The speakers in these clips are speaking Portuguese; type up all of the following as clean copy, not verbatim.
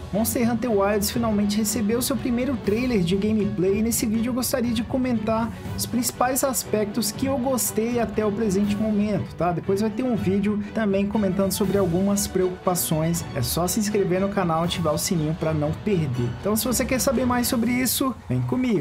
Monster Hunter Wilds finalmente recebeu seu primeiro trailer de gameplay e nesse vídeo eu gostaria de comentar os principais aspectos que eu gostei até o presente momento, tá? Depois vai ter um vídeo também comentando sobre algumas preocupações. É só se inscrever no canal e ativar o sininho para não perder. Então, se você quer saber mais sobre isso, vem comigo!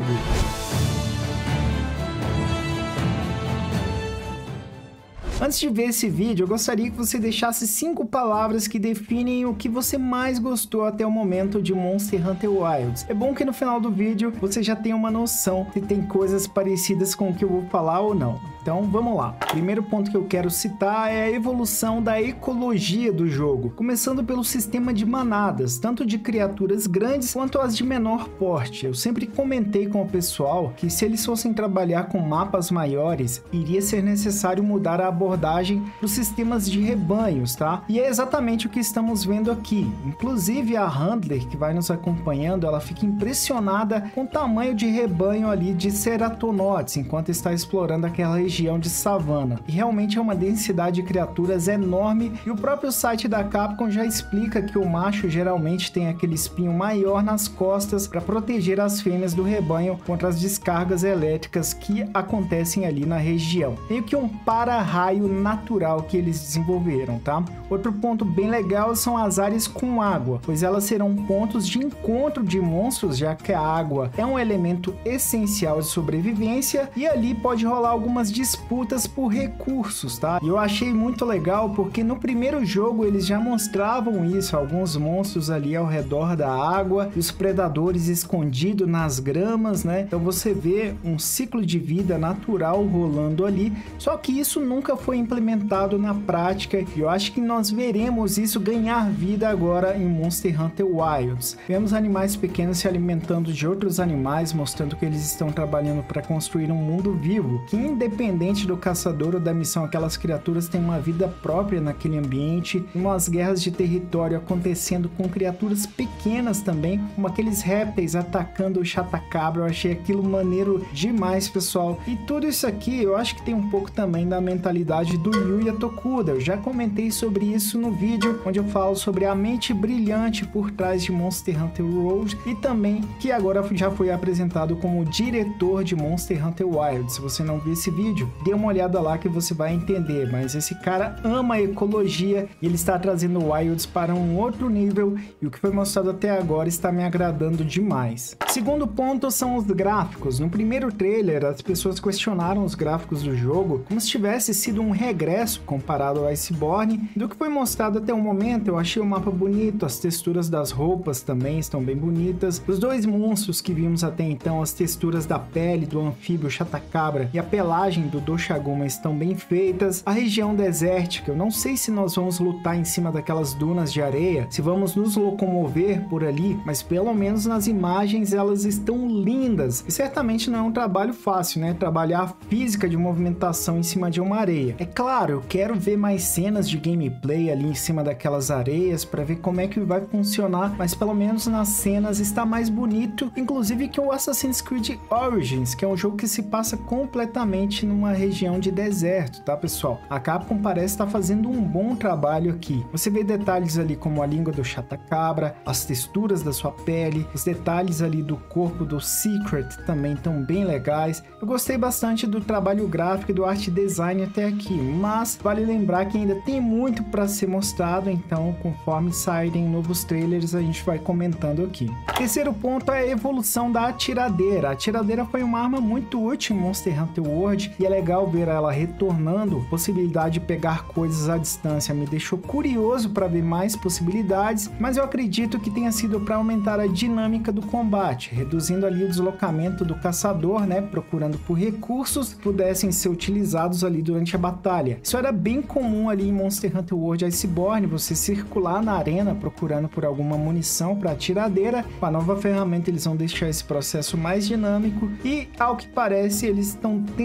Antes de ver esse vídeo, eu gostaria que você deixasse 5 palavras que definem o que você mais gostou até o momento de Monster Hunter Wilds. É bom que no final do vídeo você já tenha uma noção se tem coisas parecidas com o que eu vou falar ou não. Então vamos lá. O primeiro ponto que eu quero citar é a evolução da ecologia do jogo, começando pelo sistema de manadas, tanto de criaturas grandes quanto as de menor porte. Eu sempre comentei com o pessoal que se eles fossem trabalhar com mapas maiores, iria ser necessário mudar a abordagem para os sistemas de rebanhos, tá? E é exatamente o que estamos vendo aqui. Inclusive a Handler, que vai nos acompanhando, ela fica impressionada com o tamanho de rebanho ali de ceratonotes, enquanto está explorando aquela região de savana. E realmente é uma densidade de criaturas enorme, e o próprio site da Capcom já explica que o macho geralmente tem aquele espinho maior nas costas para proteger as fêmeas do rebanho contra as descargas elétricas que acontecem ali na região. Meio que um para-raio natural que eles desenvolveram, tá? Outro ponto bem legal são as áreas com água, pois elas serão pontos de encontro de monstros, já que a água é um elemento essencial de sobrevivência e ali pode rolar algumas disputas por recursos, tá? E eu achei muito legal porque no primeiro jogo eles já mostravam isso, alguns monstros ali ao redor da água, os predadores escondidos nas gramas, né? Então você vê um ciclo de vida natural rolando ali, só que isso nunca foi implementado na prática e eu acho que nós veremos isso ganhar vida agora em Monster Hunter Wilds. Vemos animais pequenos se alimentando de outros animais, mostrando que eles estão trabalhando para construir um mundo vivo, que independente do caçador ou da missão, aquelas criaturas têm uma vida própria naquele ambiente, umas guerras de território acontecendo com criaturas pequenas também, como aqueles répteis atacando o Chatacabra. Eu achei aquilo maneiro demais, pessoal. E tudo isso aqui eu acho que tem um pouco também da mentalidade do Yuya Tokuda. Eu já comentei sobre isso no vídeo onde eu falo sobre a mente brilhante por trás de Monster Hunter World e também que agora já foi apresentado como diretor de Monster Hunter Wilds. Se você não viu esse vídeo, dê uma olhada lá que você vai entender, mas esse cara ama a ecologia e ele está trazendo Wilds para um outro nível e o que foi mostrado até agora está me agradando demais. Segundo ponto são os gráficos. No primeiro trailer, as pessoas questionaram os gráficos do jogo como se tivesse sido um regresso comparado ao Iceborne. Do que foi mostrado até o momento, eu achei o mapa bonito, as texturas das roupas também estão bem bonitas. Os dois monstros que vimos até então, as texturas da pele do anfíbio Chatacabra e a pelagem do Doshaguma estão bem feitas. A região desértica, eu não sei se nós vamos lutar em cima daquelas dunas de areia, se vamos nos locomover por ali, mas pelo menos nas imagens elas estão lindas. E certamente não é um trabalho fácil, né? Trabalhar a física de movimentação em cima de uma areia. É claro, eu quero ver mais cenas de gameplay ali em cima daquelas areias para ver como é que vai funcionar, mas pelo menos nas cenas está mais bonito, inclusive que o Assassin's Creed Origins, que é um jogo que se passa completamente numa região de deserto, tá, pessoal? A Capcom parece estar fazendo um bom trabalho aqui. Você vê detalhes ali como a língua do Chatacabra, as texturas da sua pele, os detalhes ali do corpo do Secret também estão bem legais. Eu gostei bastante do trabalho gráfico e do art design até aqui, mas vale lembrar que ainda tem muito para ser mostrado, então conforme saírem novos trailers a gente vai comentando aqui. Terceiro ponto é a evolução da atiradeira. A atiradeira foi uma arma muito útil em Monster Hunter World e é legal ver ela retornando. Possibilidade de pegar coisas à distância me deixou curioso para ver mais possibilidades, mas eu acredito que tenha sido para aumentar a dinâmica do combate, reduzindo ali o deslocamento do caçador, né, procurando por recursos que pudessem ser utilizados ali durante a batalha. Isso era bem comum ali em Monster Hunter World Iceborne, você circular na arena procurando por alguma munição para atiradeira. Com a nova ferramenta eles vão deixar esse processo mais dinâmico e, ao que parece, eles estão tentando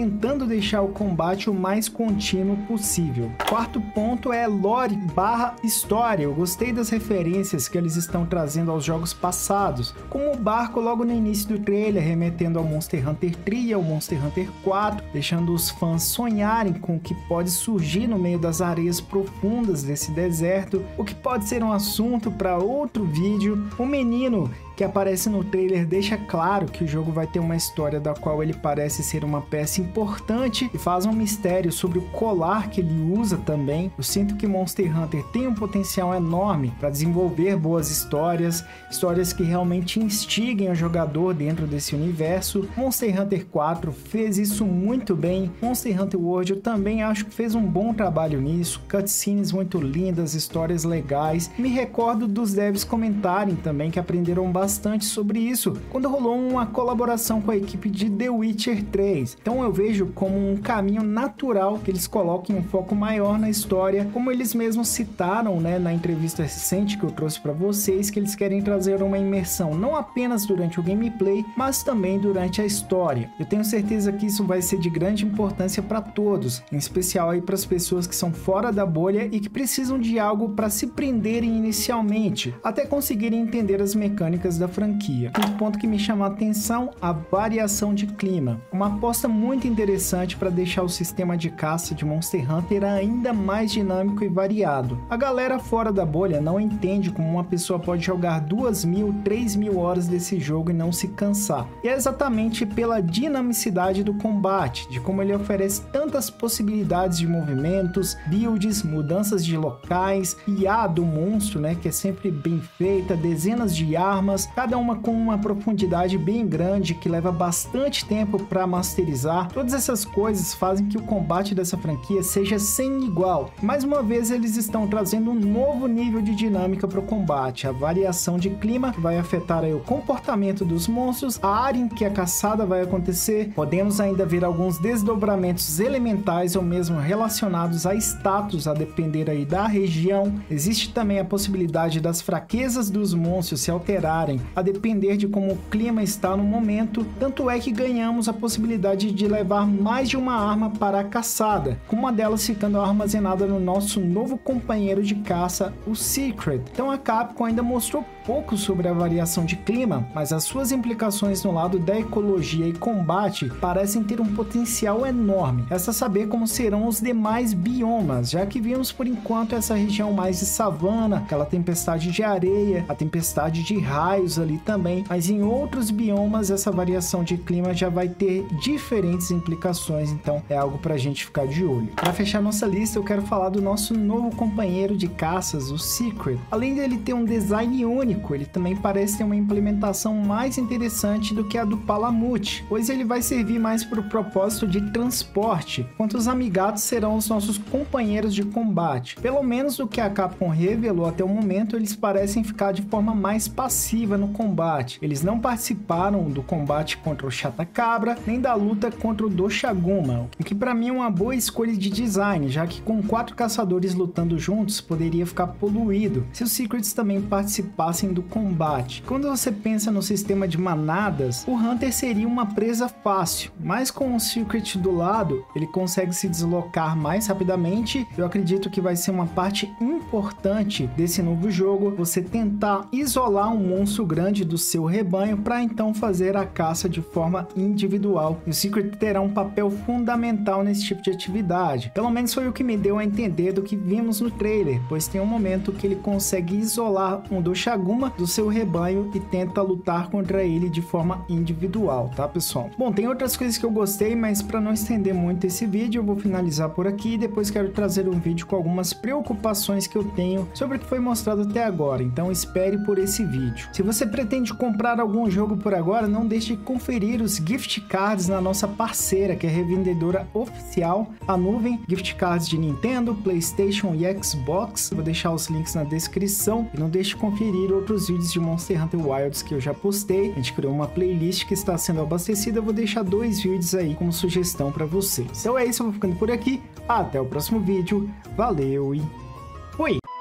deixar o combate o mais contínuo possível. Quarto ponto é lore / história. Eu gostei das referências que eles estão trazendo aos jogos passados, como o barco logo no início do trailer, remetendo ao Monster Hunter 3 e ao Monster Hunter 4, deixando os fãs sonharem com o que pode surgir no meio das areias profundas desse deserto, o que pode ser um assunto para outro vídeo. O menino que aparece no trailer deixa claro que o jogo vai ter uma história da qual ele parece ser uma peça importante e faz um mistério sobre o colar que ele usa também. Eu sinto que Monster Hunter tem um potencial enorme para desenvolver boas histórias que realmente instiguem o jogador dentro desse universo. Monster Hunter 4 fez isso muito bem. Monster Hunter World eu também acho que fez um bom trabalho nisso, cutscenes muito lindas, histórias legais. Me recordo dos devs comentarem também que aprenderam bastante sobre isso quando rolou uma colaboração com a equipe de The Witcher 3. Então eu vejo como um caminho natural que eles coloquem um foco maior na história, como eles mesmos citaram, né, na entrevista recente que eu trouxe para vocês, que eles querem trazer uma imersão não apenas durante o gameplay, mas também durante a história. Eu tenho certeza que isso vai ser de grande importância para todos, em especial aí para as pessoas que são fora da bolha e que precisam de algo para se prenderem inicialmente, até conseguirem entender as mecânicas da franquia. Um ponto que me chama a atenção, a variação de clima. Uma aposta muito interessante para deixar o sistema de caça de Monster Hunter ainda mais dinâmico e variado. A galera fora da bolha não entende como uma pessoa pode jogar 2.000, 3.000 horas desse jogo e não se cansar. E é exatamente pela dinamicidade do combate, de como ele oferece tantas possibilidades de movimentos, builds, mudanças de locais, IA do monstro, né, que é sempre bem feita, dezenas de armas, cada uma com uma profundidade bem grande que leva bastante tempo para masterizar. Todas essas coisas fazem que o combate dessa franquia seja sem igual. Mais uma vez eles estão trazendo um novo nível de dinâmica para o combate, a variação de clima que vai afetar aí o comportamento dos monstros, a área em que a caçada vai acontecer. Podemos ainda ver alguns desdobramentos elementais ou mesmo relacionados a status, a depender aí da região. Existe também a possibilidade das fraquezas dos monstros se alterarem a depender de como o clima está no momento, tanto é que ganhamos a possibilidade de levar mais de uma arma para a caçada, com uma delas ficando armazenada no nosso novo companheiro de caça, o Secret. Então a Capcom ainda mostrou pouco sobre a variação de clima, mas as suas implicações no lado da ecologia e combate parecem ter um potencial enorme. Resta saber como serão os demais biomas, já que vimos por enquanto essa região mais de savana, aquela tempestade de areia, a tempestade de raios ali também, mas em outros biomas essa variação de clima já vai ter diferentes implicações, então é algo pra gente ficar de olho. Para fechar nossa lista, eu quero falar do nosso novo companheiro de caças, o Secret. Além dele ter um design único, ele também parece ter uma implementação mais interessante do que a do Palamute, pois ele vai servir mais para o propósito de transporte, enquanto os amigatos serão os nossos companheiros de combate. Pelo menos do que a Capcom revelou até o momento, eles parecem ficar de forma mais passiva no combate. Eles não participaram do combate contra o Chatacabra, nem da luta contra o Doshaguma, o que para mim é uma boa escolha de design, já que com 4 caçadores lutando juntos poderia ficar poluído se os Secrets também participassem do combate. Quando você pensa no sistema de manadas, o Hunter seria uma presa fácil, mas com o Secret do lado, ele consegue se deslocar mais rapidamente. Eu acredito que vai ser uma parte importante desse novo jogo, você tentar isolar um monstro grande do seu rebanho para então fazer a caça de forma individual. E o Secret terá um papel fundamental nesse tipo de atividade. Pelo menos foi o que me deu a entender do que vimos no trailer, pois tem um momento que ele consegue isolar um Doshaguma do seu rebanho e tenta lutar contra ele de forma individual, tá, pessoal? Bom, tem outras coisas que eu gostei, mas para não estender muito esse vídeo, eu vou finalizar por aqui e depois quero trazer um vídeo com algumas preocupações que eu tenho sobre o que foi mostrado até agora, então espere por esse vídeo. Se você pretende comprar algum jogo por agora, não deixe de conferir os gift cards na nossa parceira, que é a revendedora oficial, a Nuvem, gift cards de Nintendo, PlayStation e Xbox. Vou deixar os links na descrição e não deixe de conferir outros vídeos de Monster Hunter Wilds que eu já postei. A gente criou uma playlist que está sendo abastecida, eu vou deixar 2 vídeos aí como sugestão para vocês. Então é isso, eu vou ficando por aqui, até o próximo vídeo, valeu e fui!